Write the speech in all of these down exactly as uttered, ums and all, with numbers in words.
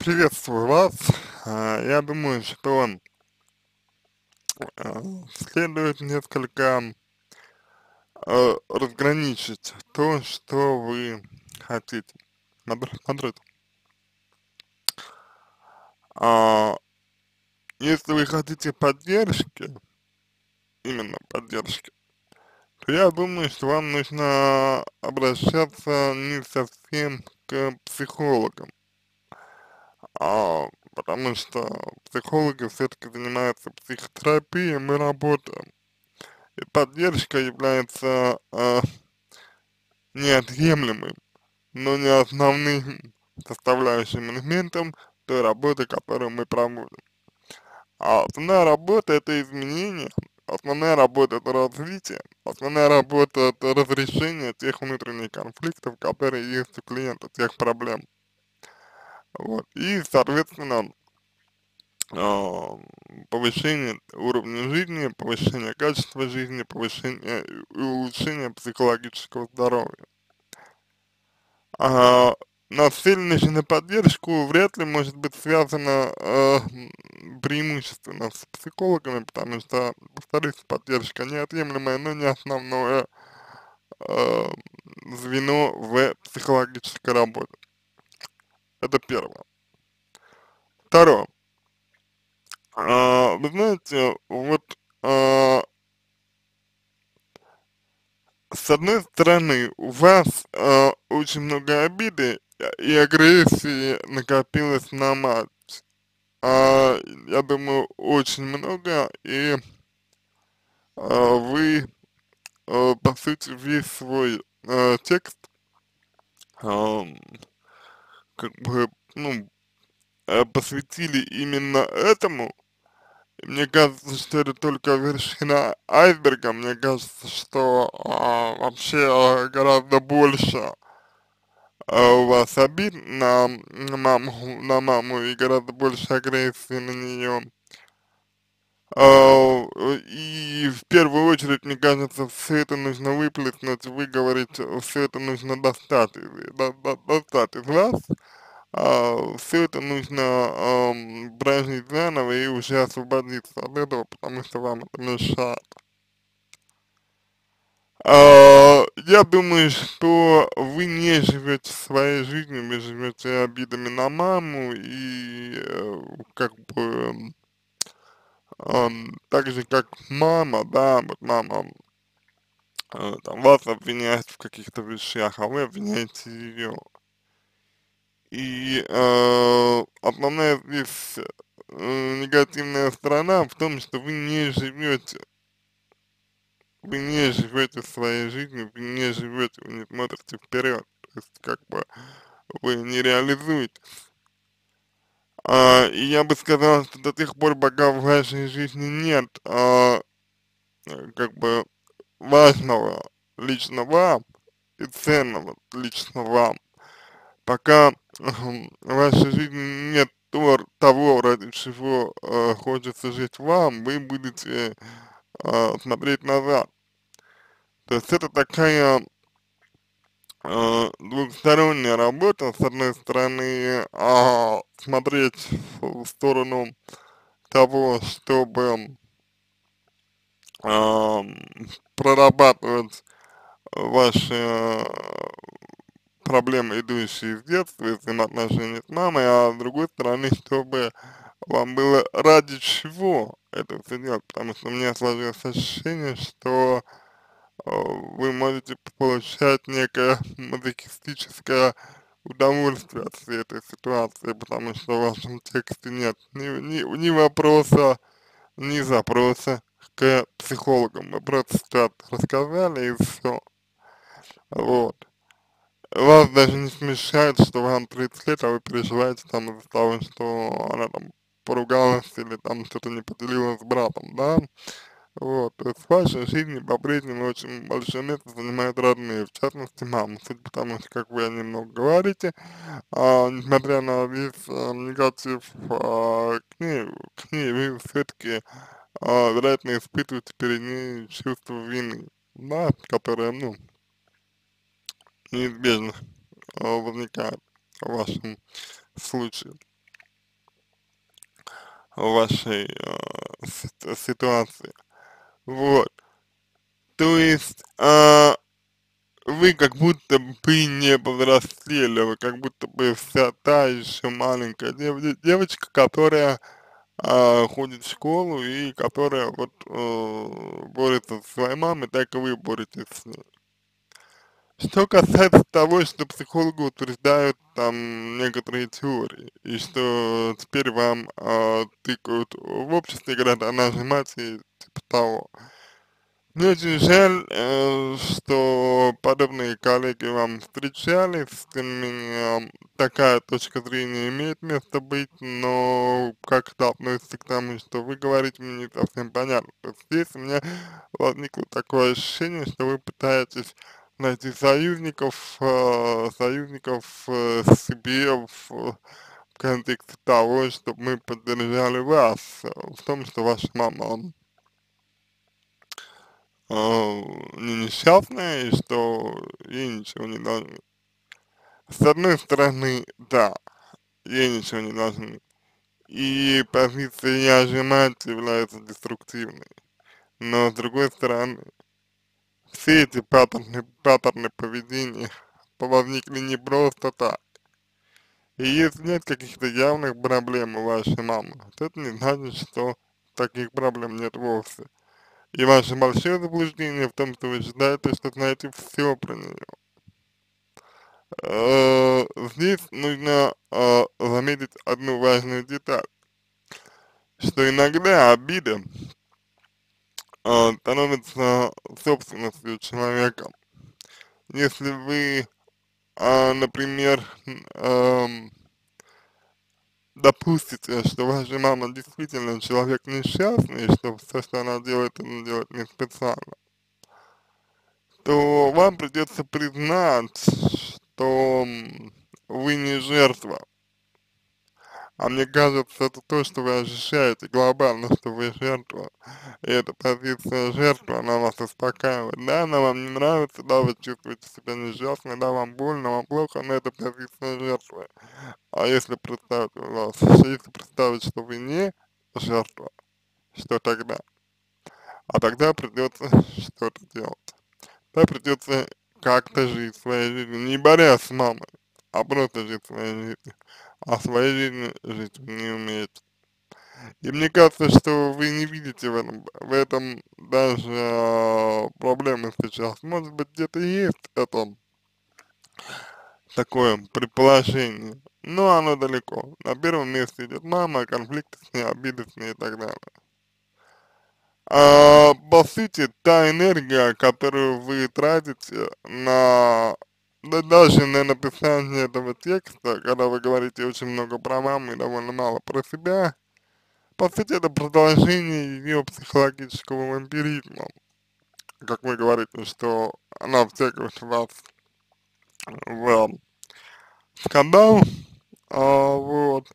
Приветствую вас. А, Я думаю, что а, следует несколько а, разграничить то, что вы хотите. Смотр- Смотрите, а, если вы хотите поддержки, именно поддержки, то я думаю, что вам нужно обращаться не совсем к психологам, а, потому что психологи все-таки занимаются психотерапией, мы работаем. И поддержка является а, неотъемлемым, но не основным составляющим элементом той работы, которую мы проводим. А основная работа — это изменение, основная работа — это развитие, основная работа — это разрешение тех внутренних конфликтов, которые есть у клиента, тех проблем. Вот. И, соответственно, а, повышение уровня жизни, повышение качества жизни, повышение и улучшение психологического здоровья. А, Нацеленность на поддержку вряд ли может быть связана э, м, преимущественно с психологами, потому что, повторюсь, поддержка неотъемлемое, но не основное э, звено в психологической работе. Это первое. Второе. А, вы знаете, вот а, с одной стороны, у вас а, очень много обиды и агрессии накопилось на мать. А, я думаю, очень много, и а, вы, а, по сути, весь свой а, текст, ам, как бы, ну, э, посвятили именно этому. И мне кажется, что это только вершина айсберга. Мне кажется, что а, вообще а, гораздо больше а, у вас обид на, на маму, на маму и гораздо больше агрессии на нее. А, и в первую очередь, мне кажется, все это нужно выплеснуть, выговорить, все это нужно достать, из- до- до- достать из вас, все это нужно ам, прожить заново и уже освободиться от этого, потому что вам это мешает. А, я думаю, что вы не живете своей жизнью, вы живете обидами на маму и э, как бы ам, так же как мама, да, вот мама э, там вас обвиняет в каких-то вещах, а вы обвиняете ее. И э, основная здесь э, негативная сторона в том, что вы не живете, вы не живете своей жизнью, вы не живете, вы не смотрите вперед, то есть как бы вы не реализуете. А, и я бы сказал, что до тех пор, пока в вашей жизни нет а, э, как бы важного лично вам и ценного лично вам, пока эм, в вашей жизни нет то, того, ради чего э, хочется жить вам, вы будете э, смотреть назад. То есть это такая э, двухсторонняя работа, с одной стороны, а, смотреть в сторону того, чтобы ам, прорабатывать ваши э, проблемы, идущие из детства, из взаимоотношений с мамой, а с другой стороны, чтобы вам было ради чего это все делать, потому что у меня сложилось ощущение, что э, вы можете получать некое мазохистическое удовольствие от всей этой ситуации, потому что в вашем тексте нет ни, ни, ни вопроса, ни запроса к психологам. Вы просто что-то рассказали и все. Вот. Вас даже не смущает, что вам тридцать лет, а вы переживаете там из-за того, что она там поругалась или там что-то не поделилась с братом, да? Вот, то есть в вашей жизни по-прежнему очень большое место занимают родные, в частности мама, судя по тому, что как вы о ней много говорите, а, несмотря на весь а, негатив а, к ней, к ней вы все-таки, а, вероятно, испытываете перед ней чувство вины, да, которое, ну, неизбежно а, возникает в вашем случае. в вашей э, си- ситуации. Вот. То есть, а, вы как будто бы не повзрослели, вы как будто бы вся та еще маленькая дев девочка, которая а, ходит в школу и которая вот э, борется со своей мамой, так и вы боретесь с ней. Что касается того, что психологи утверждают там некоторые теории, и что теперь вам а, тыкают в обществе, говорят, она же мать и типа того. Мне очень жаль, э, что подобные коллеги вам встречались, тем не менее, такая точка зрения имеет место быть, но как это относится к тому, что вы говорите, мне не совсем понятно. То есть здесь у меня возникло такое ощущение, что вы пытаетесь найти союзников, э, союзников э, себе в, в контексте того, чтобы мы поддержали вас э, в том, что ваша мама э, не несчастная и что ей ничего не должны. С одной стороны, да, ей ничего не должны. И позиция «я же мать» является деструктивной. Но с другой стороны, все эти паттерны, паттерны поведения возникли не просто так. И если нет каких-то явных проблем у вашей мамы, то это не значит, что таких проблем нет вовсе. И ваше большое заблуждение в том, что вы считаете, что знаете все про нее. Э, здесь нужно э, заметить одну важную деталь, что иногда обида э, становится собственностью человека. Если вы, э, например, эм, допустите, что ваша мама действительно человек несчастный, и что все, что она делает, она делает не специально, то вам придется признать, что м, вы не жертва. А мне кажется, это то, что вы ощущаете глобально, что вы жертва. И эта позиция жертвы, она вас успокаивает. Да, она вам не нравится, да, вы чувствуете себя несчастной, да, вам больно, вам плохо, но это позиция жертвы. А если представить вас, если представить, что вы не жертва, что тогда? А тогда придется что-то делать. Тогда придется как-то жить своей жизнью, не борясь с мамой, а просто жить своей жизнью. А своей жизнью жить вы не умеете. И мне кажется, что вы не видите в этом, в этом даже а, проблемы сейчас. Может быть, где-то есть это такое предположение, но оно далеко. На первом месте идет мама, конфликты с ней, обиды с ней и так далее. А, по сути, та энергия, которую вы тратите на да даже на написание этого текста, когда вы говорите очень много про маму и довольно мало про себя, по сути, это продолжение ее психологического вампиризма. Как вы говорите, что она втягивает вас в скандал, а, вот,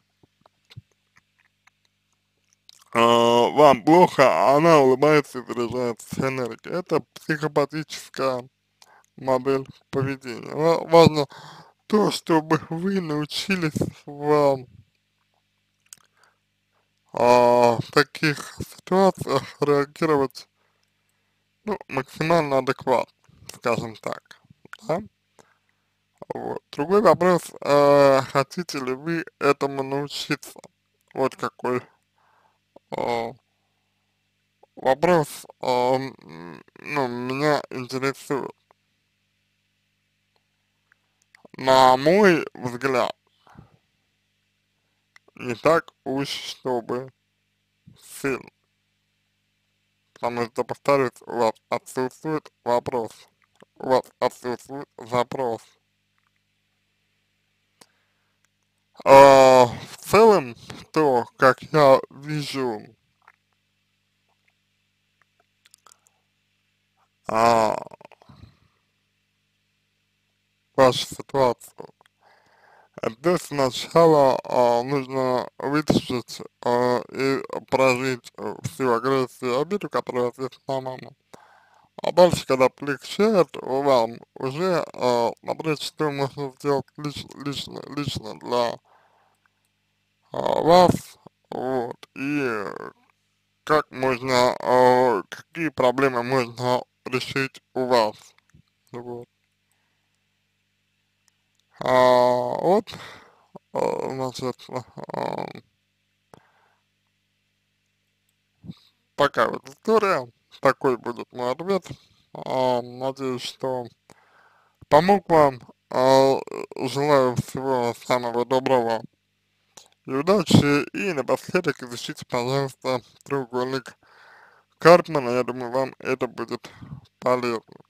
а, вам плохо, а она улыбается и заряжается энергией. Это психопатическая модель поведения. Ва- Важно то, чтобы вы научились в а, в таких ситуациях реагировать, ну, максимально адекватно, скажем так, да? Вот. Другой вопрос, э, хотите ли вы этому научиться? Вот какой э, вопрос, э, м, ну, меня интересует. На мой взгляд, не так уж, чтобы сильно, потому что, повторюсь, у вас отсутствует вопрос, у вас отсутствует запрос. А, в целом, то, как я вижу а, вашу ситуацию, это сначала а, нужно вытащить а, и прожить э, всю агрессию и обиду, которая есть на маму. А дальше, когда полегчает вам, уже а, смотреть, что можно сделать лич, лично, лично для а, вас, вот, и э, как можно, а, какие проблемы можно решить у вас, вот. А, вот, а, значит, а, такая вот история, такой будет мой ответ. А, надеюсь, что помог вам. А, желаю всего самого доброго и удачи. И напоследок изучите, пожалуйста, треугольник Карпмана. Я думаю, вам это будет полезно.